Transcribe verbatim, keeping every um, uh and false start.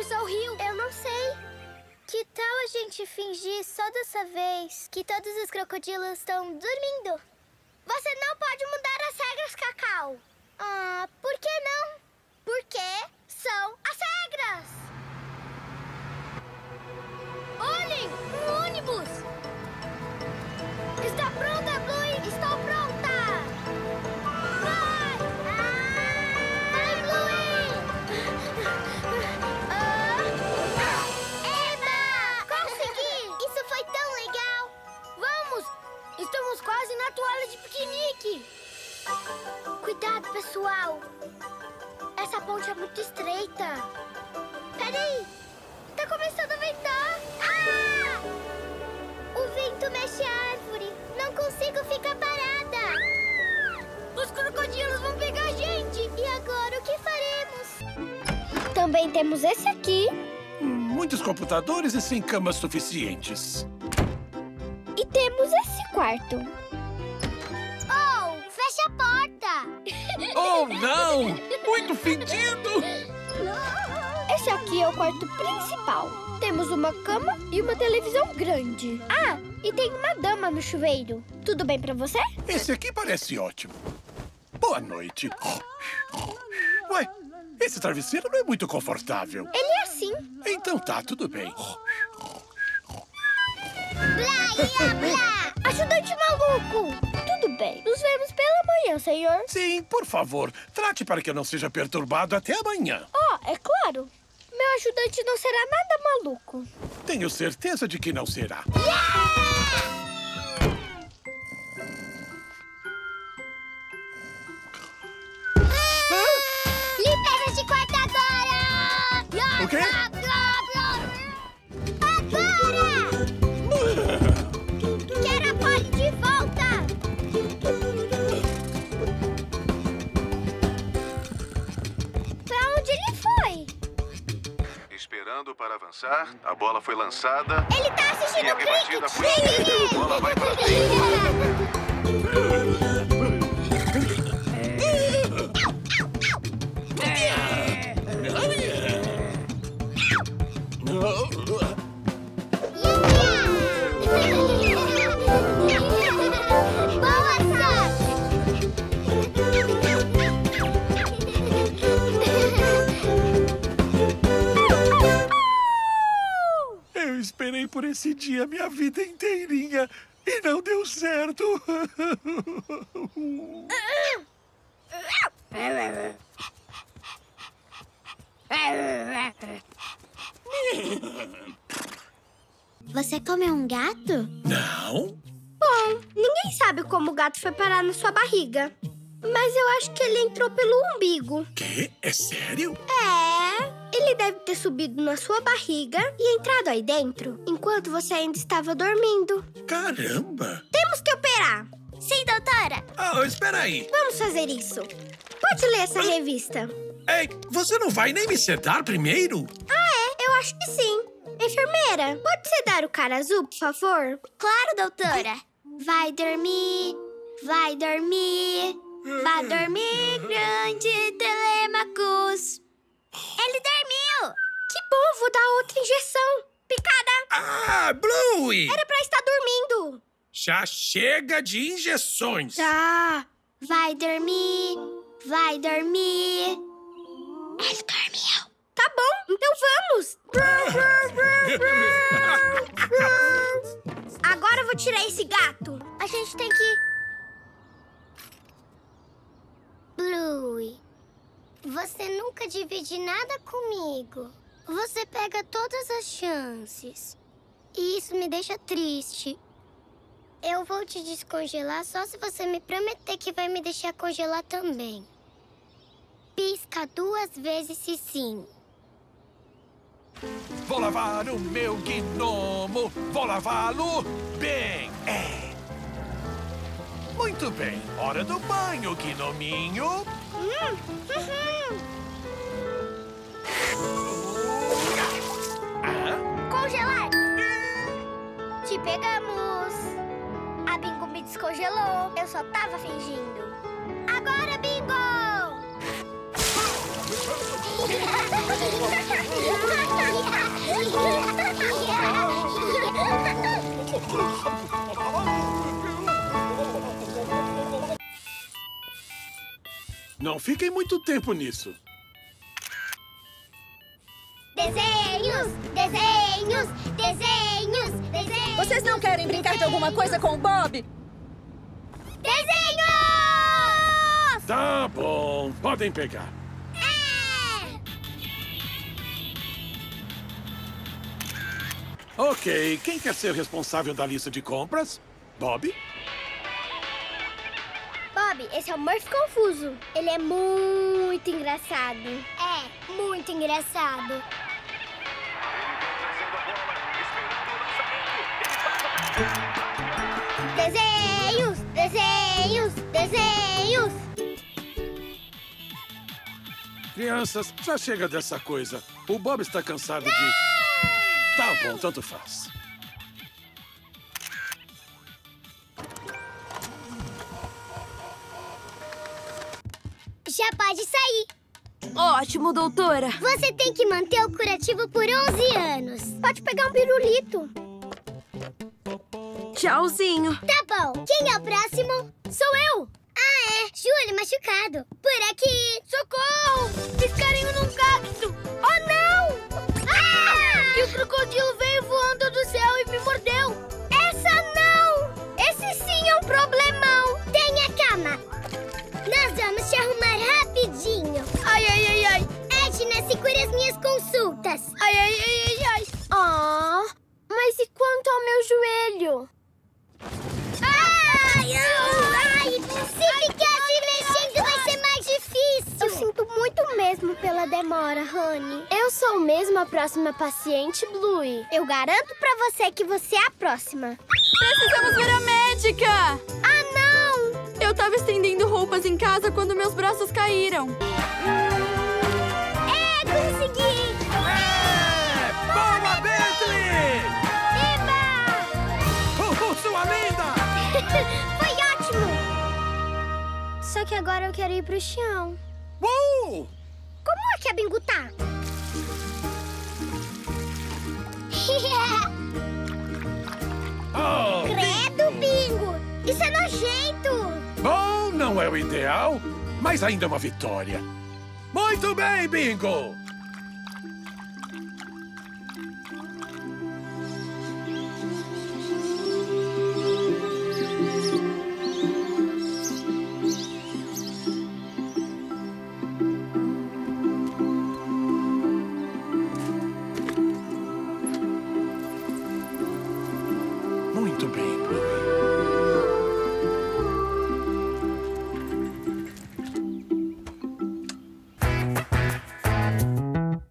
atravessar o rio. Eu não sei. Que tal a gente fingir só dessa vez que todos os crocodilos estão dormindo? Você não pode mudar as regras, Cacau. Ah, por que não? Porque são as regras. Olhem, um ônibus. Está pronta, Bluey? Estou pronta. Vai! Ah! Vai, Bluey! Ah! Eba! Consegui! Isso foi tão legal. Vamos! Estamos quase na toalha de piquenique. Cuidado, pessoal. Essa ponte é muito estreita. Peraí. Tá começando a ventar. Ah! O vento mexe a árvore. Não consigo ficar parada. Os crocodilos vão pegar a gente. E agora o que faremos? Também temos esse aqui. Muitos computadores e sem camas suficientes. E temos esse quarto. Oh, fecha a porta. Oh, não! Muito fedido! Esse aqui é o quarto principal. Temos uma cama e uma televisão grande. Ah, e tem uma dama no chuveiro. Tudo bem pra você? Esse aqui parece ótimo. Boa noite. Ué, esse travesseiro não é muito confortável. Ele é assim. Então tá, tudo bem. Blá, ia, blá! Ajudante maluco! Tudo bem. Nos vemos pela manhã, senhor. Sim, por favor. Trate para que eu não seja perturbado até amanhã. Oh, é claro. Meu ajudante não será nada maluco. Tenho certeza de que não será. Yeah! Ah! Libera de quarto agora! O quê? Agora! Quero a Polly de volta! Pra onde ele foi? Esperando para avançar, a bola foi lançada. Ele tá assistindo e a o rebatida foi cricket! a bola vai para dentro. Boa sorte! Eu esperei por esse dia minha vida inteirinha e não deu certo. Você comeu um gato? Não? Bom, ninguém sabe como o gato foi parar na sua barriga. Mas eu acho que ele entrou pelo umbigo. Quê? É sério? É, ele deve ter subido na sua barriga e entrado aí dentro enquanto você ainda estava dormindo. Caramba! Temos que operar. Sim, doutora. Ah, espera aí. Vamos fazer isso. Pode ler essa revista. Ei, você não vai nem me sedar primeiro? Ah, é? Eu acho que sim. Enfermeira, pode sedar o cara azul, por favor? Claro, doutora. Vai dormir, vai dormir, vai dormir, grande Telêmacos. Ele dormiu. Que bom, vou dar outra injeção. Picada. Ah, Bluey! Era pra estar dormindo. Já chega de injeções. Tá. Vai dormir, vai dormir. Ele dormiu. Tá bom, então vamos. Agora eu vou tirar esse gato. A gente tem que... Bluey, você nunca divide nada comigo. Você pega todas as chances. E isso me deixa triste. Eu vou te descongelar só se você me prometer que vai me deixar congelar também. Pisca duas vezes se sim. Vou lavar o meu gnomo, vou lavá-lo bem. É. Muito bem, hora do banho, gnominho. Hum, uhum. Ah? Congelar! Te pegamos! A Bingo me descongelou. Eu só tava fingindo. Agora, Bingo! Não fiquem muito tempo nisso. Desenhos, desenhos, desenhos, desenhos. Vocês não querem brincar de alguma coisa com o Bob? Desenhos! Tá bom, podem pegar. É! Ok, quem quer ser o responsável da lista de compras? Bob? Bob, esse é o Murphy Confuso. Ele é muito engraçado. É, muito engraçado. Desenhos, desenhos, desenhos. Crianças, já chega dessa coisa. O Bob está cansado de... Tá bom, tanto faz. Já pode sair. Ótimo, doutora. Você tem que manter o curativo por onze anos. Pode pegar um pirulito. Tchauzinho. Tá bom. Quem é o próximo? Sou eu. Ah, é. Júlio machucado. Por aqui. Socorro! Fiz carinho num cacto. Oh, não! Ah! E o crocodilo veio voando do céu e me mordeu. Essa não! Esse sim é um problemão. Tenha calma. Nós vamos te arrumar rapidinho. Ai, ai, ai, ai. Edna, segura as minhas consultas. Ai, ai, ai, ai, ai. Oh, mas e quanto ao meu joelho? Ai, ai, se ficar se mexendo vai ser mais difícil. Eu sinto muito mesmo pela demora, Honey. Eu sou mesmo a próxima paciente, Bluey. Eu garanto pra você que você é a próxima. Precisamos ver a médica! Ah, não! Eu tava estendendo roupas em casa quando meus braços caíram. É, consegui! É! Boa, Bentley! Eba! Uhul, sua linda! Foi ótimo! Só que agora eu quero ir pro chão. Uh! Como é que a Bingo tá? Oh, Credo, Bingo! Isso é nojento! bom, não é o ideal, mas ainda é uma vitória. Muito bem, Bingo!